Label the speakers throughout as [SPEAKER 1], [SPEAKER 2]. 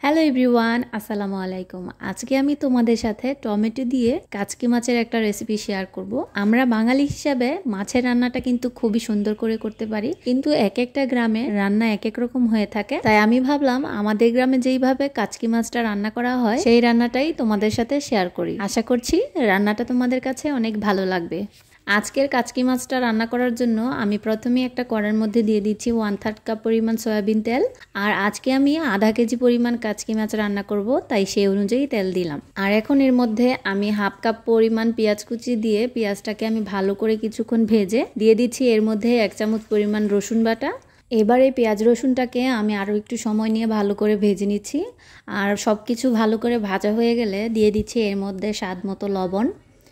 [SPEAKER 1] Hello everyone, আসসালামু আলাইকুম। আজকে আমি তোমাদের সাথে টমেটো দিয়ে কাচকি মাছের একটা রেসিপি শেয়ার করব। আমরা বাঙালি হিসাবে মাছের রান্নাটা কিন্তু খুবই সুন্দর করে করতে পারি, কিন্তু এক একটা গ্রামে রান্না এক এক রকম হয়ে থাকে। তাই আমি ভাবলাম আমাদের গ্রামে যেইভাবে কাচকি মাছটা রান্না করা হয় সেই রান্নাটাই তোমাদের সাথে শেয়ার করি। আশা করছি রান্নাটা তোমাদের কাছে অনেক ভালো লাগবে। আজকের কাচকি মাছটা রান্না করার জন্য আমি প্রথমে একটা কড়াইয়ের মধ্যে দিয়ে দিচ্ছি 1/3 কাপ পরিমাণ সয়াবিন তেল। আর আজকে আমি আধা কেজি পরিমাণ কাচকি মাছ রান্না করব, তাই সেই অনুযায়ী তেল দিলাম। আর এখন এর মধ্যে আমি 1/2 কাপ পরিমাণ পেঁয়াজ কুচি দিয়ে পেঁয়াজটাকে আমি ভালো করে কিছুক্ষণ ভেজে দিয়ে দিচ্ছি এর মধ্যে 1 চামচ পরিমাণ রসুন বাটা। এবার এই পেঁয়াজ রসুনটাকে আমি আরও একটু সময় নিয়ে ভালো করে ভেজে নিচ্ছি। আর সব কিছু ভালো করে ভাজা হয়ে গেলে দিয়ে দিচ্ছি এর মধ্যে স্বাদ মতো লবণ,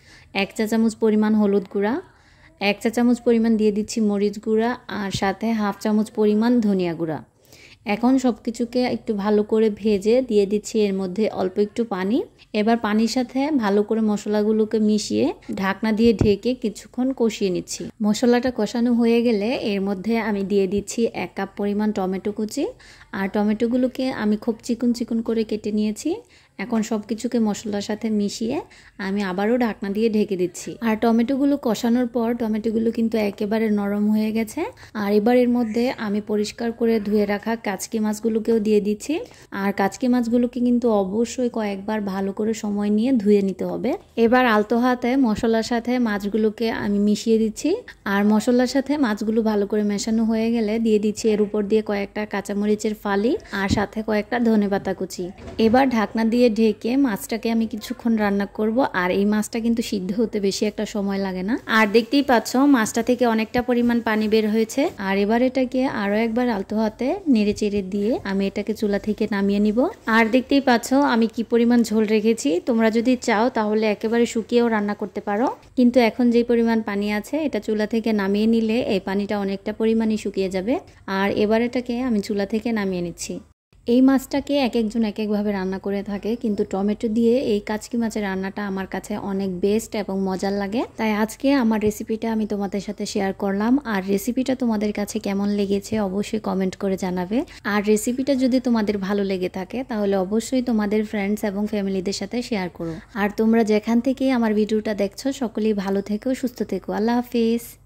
[SPEAKER 1] 1 চা চামচ পরিমাণ হলুদ গুঁড়া, 1 চা চামচ পরিমাণ দিয়ে দিচ্ছি মরিচ গুঁড়া, আর সাথে 1/2 চামচ পরিমাণ ধনিয়া গুঁড়া। এখন সব কিছুকে একটু ভালো করে ভেজে দিয়ে দিচ্ছি এর মধ্যে অল্প একটু পানি। এবার পানির সাথে ভালো করে মশলাগুলোকে মিশিয়ে ঢাকনা দিয়ে ঢেকে কিছুক্ষণ কষিয়ে নিচ্ছি। মশলাটা কষানো হয়ে গেলে এর মধ্যে আমি দিয়ে দিচ্ছি 1 কাপ পরিমাণ টমেটো কুচি। আর টমেটোগুলোকে আমি খুব চিকন চিকন করে কেটে নিয়েছি। এখন সব কিছুকে মশলার সাথে মিশিয়ে আমি আবারও ঢাকনা দিয়ে ঢেকে দিচ্ছি। আর টমেটোগুলো কষানোর পর টমেটোগুলো কিন্তু একেবারে নরম হয়ে গেছে। আর এবার এর মধ্যে আমি পরিষ্কার করে ধুয়ে রাখা কাচকি মাছগুলোকেও দিয়ে দিচ্ছি। আর কাচকি মাছগুলোকে কিন্তু অবশ্যই কয়েকবার ভালো করে সময় নিয়ে ধুয়ে নিতে হবে। এবার আলতো হাতে মশলার সাথে মাছগুলোকে আমি মিশিয়ে দিচ্ছি। আর মশলার সাথে মাছগুলো ভালো করে মেশানো হয়ে গেলে দিয়ে দিচ্ছি এর উপর দিয়ে কয়েকটা কাঁচামরিচের ফালি আর সাথে কয়েকটা ধনেপাতা কুচি। এবার ঢাকনা দিয়ে ঢেকে মাছটাকে আমি কিছুক্ষণ রান্না করব। আর এই মাছটা কিন্তু সিদ্ধ হতে বেশি একটা সময় লাগে না। আর দেখতেই পাচ্ছ মাছটা থেকে অনেকটা পরিমাণ পানি বের হয়েছে। আর এবার এটাকে আরো একবার আলতো হাতে নেড়ে চেড়ে দিয়ে আমি এটাকে চুলা থেকে নামিয়ে নিব। আর দেখতেই পাচ্ছ আমি কি পরিমাণ ঝোল রেখেছি। তোমরা যদি চাও তাহলে একেবারে শুকিয়েও রান্না করতে পারো, কিন্তু এখন যে পরিমাণ পানি আছে এটা চুলা থেকে নামিয়ে নিলে এই পানিটা অনেকটা পরিমাণই শুকিয়ে যাবে। আর এবার এটাকে আমি চুলা থেকে নামিয়ে নিচ্ছি। এই মাছটাকে এক একজন এক একভাবে রান্না করে থাকে, কিন্তু টমেটো দিয়ে এই কাচকি মাছের রান্নাটা আমার কাছে অনেক বেস্ট এবং মজার লাগে। তাই আজকে আমার রেসিপিটা আমি তোমাদের সাথে শেয়ার করলাম। আর রেসিপিটা তোমাদের কাছে কেমন লেগেছে অবশ্যই কমেন্ট করে জানাবে। আর রেসিপিটা যদি তোমাদের ভালো লেগে থাকে তাহলে অবশ্যই তোমাদের ফ্রেন্ডস এবং ফ্যামিলিদের সাথে শেয়ার করো। আর তোমরা যেখান থেকে আমার ভিডিওটা দেখছো সকলেই ভালো থেকো, সুস্থ থেকো। আল্লাহ হাফিজ।